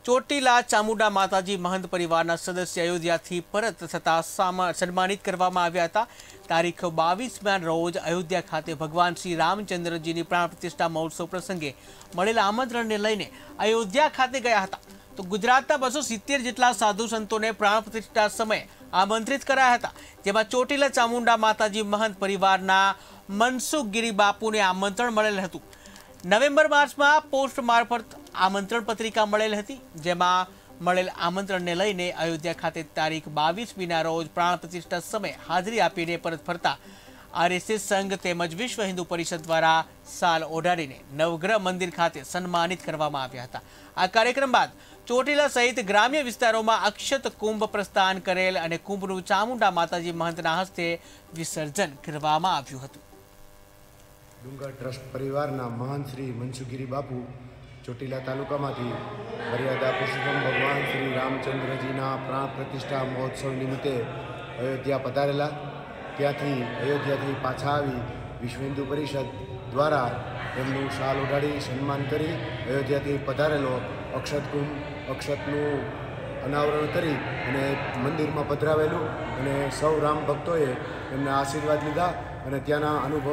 ચોટીલા ચામુંડા માતાજી મહંત પરિવારના સદસ્ય અયોધ્યાથી પરત થતા સન્માનિત કરવામાં આવ્યા હતા। તારીખ 22ના રોજ અયોધ્યા ખાતે ભગવાન શ્રી રામચંદ્રજીની પ્રાણ પ્રતિષ્ઠા મહોત્સવ પ્રસંગે મળેલા આમંત્રણને લઈને અયોધ્યા ખાતે ગયા હતા। તો ગુજરાતના 270 જેટલા સાધુ સંતોને પ્રાણ પ્રતિષ્ઠા સમયે આમંત્રિત કરાયા હતા, જેમાં ચોટીલા ચામુંડા માતાજી મહંત પરિવારના મનસુખ ગિરી બાપુને આમંત્રણ મળેલ હતું। નવેમ્બર માસમાં પોસ્ટ મારફત આમંત્રણ પત્રિકા મળેલ હતી, જેમાં મળેલ આમંત્રણને લઈને અયોધ્યા ખાતે તારીખ 22મીના રોજ પ્રાણ પ્રતિષ્ઠા સમયે હાજરી આપીને પરત ફરતા આરએસએસ સંઘ તેમજ વિશ્વ હિન્દુ પરિષદ દ્વારા શાલ ઓઢાડીને નવગ્રહ મંદિર ખાતે સન્માનિત કરવામાં આવ્યા હતા। આ કાર્યક્રમ બાદ ચોટીલા સહિત ગ્રામ્ય વિસ્તારોમાં અક્ષત કુંભ પ્રસ્થાન કરેલ અને કુંભનું ચામુંડા માતાજી મહંતના હસ્તે વિસર્જન કરવામાં આવ્યું હતું। ડુંગર ટ્રસ્ટ પરિવારના મહંત શ્રી મનસુખ ગિરી બાપુ ચોટીલા તાલુકામાંથી મર્યાદા પુરુષોત્તમ ભગવાન શ્રી રામચંદ્રજીના પ્રાણ પ્રતિષ્ઠા મહોત્સવ નિમિત્તે અયોધ્યા પધારેલા। ત્યાંથી અયોધ્યાથી પાછા આવી વિશ્વ હિન્દુ પરિષદ દ્વારા એમનું શાલ ઓઢાડી સન્માન કરી અયોધ્યાથી પધારેલો અક્ષતનું અનાવરણ કરી અને મંદિરમાં પધરાવેલું અને સૌ રામ ભક્તોએ એમના આશીર્વાદ લીધા અને ત્યાંના અનુભવ